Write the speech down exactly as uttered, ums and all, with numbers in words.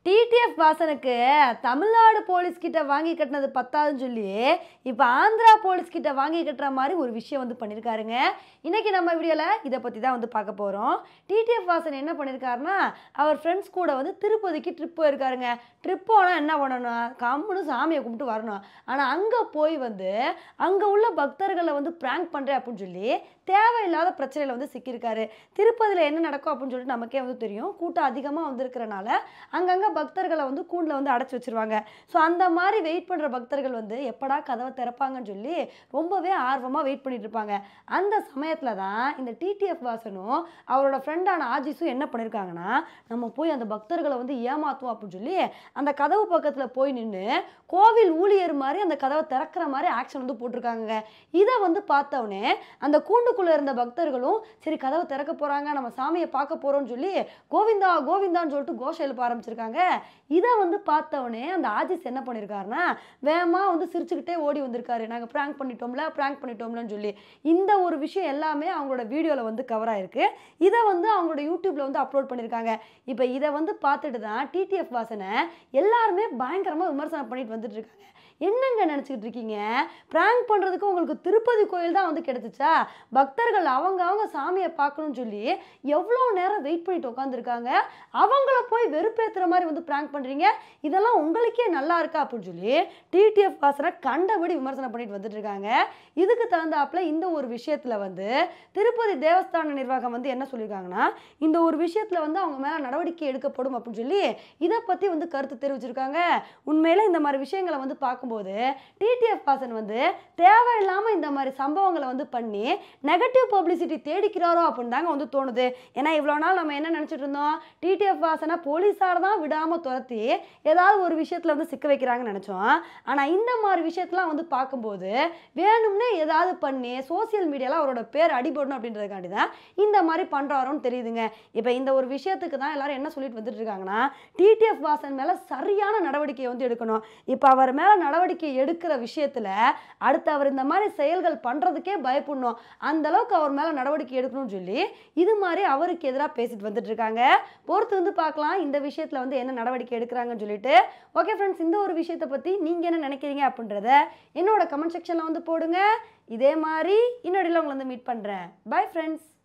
TTF வாசனுக்கு Tamil Nadu police கிட்ட வாங்கி கட்டினது பத்தாதுன்னு சொல்லி இப்போ ஆந்திரா போலீஸ் கிட்ட வாங்கி கட்டுற மாதிரி ஒரு விஷயம் வந்து பண்ணியிருக்காருங்க. இன்னைக்கு நம்ம வீடியோவில் இதை பற்றி தான் வந்து பார்க்க போகிறோம். டிடிஎஃப் வாசன் என்ன பண்ணியிருக்காருன்னா, அவர் ஃப்ரெண்ட்ஸ் கூட வந்து திருப்பதிக்கு ட்ரிப் போயிருக்காருங்க. ட்ரிப் போனால் என்ன பண்ணணும், கம்முன்னு சாமியை கும்பிட்டு வரணும். ஆனால் அங்கே போய் வந்து அங்கே உள்ள பக்தர்களை வந்து ப்ராங்க் பண்ணுறேன் அப்படின்னு சொல்லி தேவையில்லாத பிரச்சனையில் வந்து சிக்கியிருக்காரு. திருப்பதியில் என்ன நடக்கும் அப்படின்னு சொல்லிட்டு நமக்கே வந்து தெரியும். கூட்டம் அதிகமாக வந்திருக்கிறனால அங்கங்கே பக்தர்களை வந்து கூண்டில் வந்து அடைச்சி வச்சிருவாங்க. ஸோ அந்த மாதிரி வெயிட் பண்ணுற பக்தர்கள் வந்து எப்படா கதவை திறப்பாங்கன்னு சொல்லி ரொம்பவே ஆர்வமாக வெயிட் பண்ணிட்டு இருப்பாங்க. அந்த சமயத்தில் தான் இந்த டிடிஎஃப் வாசனும் அவரோட ஃப்ரெண்டான ஆஜிஸும் என்ன பண்ணியிருக்காங்கன்னா, நம்ம போய் அந்த பக்தர்களை வந்து ஏமாற்றுவோம் அப்படின்னு சொல்லி அந்த கதவு பக்கத்தில் போய் நின்று கோவில் ஊழியர் மாதிரி அந்த கதவை திறக்கிற மாதிரி ஆக்ஷன் வந்து போட்டிருக்காங்க. இதை வந்து பார்த்தவொடனே அந்த கூண்டுக்குள்ளே இருந்த பக்தர்களும் சரி கதவை திறக்க போகிறாங்க, நம்ம சாமியை பார்க்க போகிறோம்னு சொல்லி கோவிந்தா கோவிந்தான்னு சொல்லிட்டு கோஷம் எழுப்ப ஆரம்பிச்சிருக்காங்க. இதை வந்து பார்த்தவொடனே அந்த ஆஜிஸ் என்ன பண்ணியிருக்காருன்னா, வேகமா வந்து சிரிச்சுக்கிட்டே ஓடி வந்திருக்காரு. நாங்கள் ப்ராங்க் பண்ணிட்டோம்ல ப்ராங்க் பண்ணிட்டோம்லன்னு சொல்லி. இந்த ஒரு விஷயம் எல்லாமே அவங்களோட வீடியோவில் வந்து கவர் ஆயிருக்கு. இதை வந்து அவங்களோட யூடியூப்ல வந்து அப்லோட் பண்ணியிருக்காங்க. இப்போ இதை வந்து பார்த்துட்டு தான் டிடிஎஃப் வாசனை எல்லாருமே பயங்கரமாக விமர்சனம் பண்ணிட்டு வந்துட்டு இருக்காங்க. என்னங்க நினச்சிக்கிட்டு இருக்கீங்க, ப்ராங்க் பண்ணுறதுக்கு உங்களுக்கு திருப்பதி கோயில் தான் வந்து கிடைச்சிச்சா? பக்தர்கள் அவங்க அவங்க சாமியை பார்க்கணும்னு சொல்லி எவ்வளோ நேரம் வெயிட் பண்ணிட்டு உட்காந்துருக்காங்க. அவங்கள போய் வெறுப்பேற்றுற மாதிரி வந்து ப்ராங்க் பண்ணுறீங்க, இதெல்லாம் உங்களுக்கே நல்லா இருக்கா அப்படின்னு சொல்லி டிடிஎஃப் வாசனை கண்டபடி விமர்சனம் பண்ணிட்டு வந்துட்டு இருக்காங்க. இதுக்கு தகுந்தாப்புல இந்த ஒரு விஷயத்தில் வந்து திருப்பதி தேவஸ்தான நிர்வாகம் வந்து என்ன சொல்லியிருக்காங்கன்னா, இந்த ஒரு விஷயத்தில் வந்து அவங்க மேலே நடவடிக்கை எடுக்கப்படும் அப்படின்னு சொல்லி இதை பற்றி வந்து கருத்து தெரிவிச்சிருக்காங்க. உண்மையில இந்த மாதிரி விஷயங்களை வந்து பார்க்கும்போது டிடிஎஃப் வாசன் வந்து தேவையில்லாமல் இந்த மாதிரி சம்பவங்களை வந்து பண்ணி நெகட்டிவ் பப்ளிசிட்டி தேடிக்கிறாரோ அப்படின்னு தாங்க வந்து தோணுது. ஏன்னா இவ்வளோ நாள் நம்ம என்ன நினச்சிட்டு இருந்தோம், டிடிஎஃப் வாசனை போலீஸார் தான் விடாமல் துரத்தி ஏதாவது ஒரு விஷயத்தில் வந்து சிக்க வைக்கிறாங்கன்னு நினச்சோம். ஆனால் இந்த மாதிரி விஷயத்தெலாம் வந்து பார்க்கும்போது வேணும்னே ஏதாவது பண்ணி சோசியல் மீடியாவில் அவரோட பேர் அடிபடணும் அப்படின்றதுக்காண்டி தான் இந்த மாதிரி பண்ணுறாரோன்னு தெரியுதுங்க. இப்போ இந்த ஒரு விஷயத்துக்கு தான் எல்லாரும் என்ன சொல்லிட்டு வந்துட்டு இருக்காங்கன்னா, டிடிஎஃப் வாசன் மேலே சரியான நடவடிக்கையை வந்து எடுக்கணும். இப்போ அவர் மேலே நடவடிக்கை எடுக்கிற விஷயத்தில் அடுத்து அவர் இந்த மாதிரி செயல்கள் பண்ணுறதுக்கே பயப்படணும். அந்த அளவுக்கு அவர் மேலே நடவடிக்கை எடுக்கணும்னு சொல்லி இது மாதிரி அவருக்கு எதிராக பேசிட்டு வந்துட்டு இருக்காங்க. பொறுத்து வந்து பார்க்கலாம் இந்த விஷயத்தில் வந்து என்ன நடவடிக்கை எடுக்கிறாங்கன்னு சொல்லிட்டு. ஓகே ஃப்ரெண்ட்ஸ், இந்த ஒரு விஷயத்தை பற்றி நீங்கள் என்ன நினைக்கிறீங்க அப்படின்றத என்னோட கமெண்ட் செக்ஷனில் வந்து போடுங்க. இதே மாதிரி இன்னொடையில் உங்களை வந்து மீட் பண்ணுறேன். Bye friends.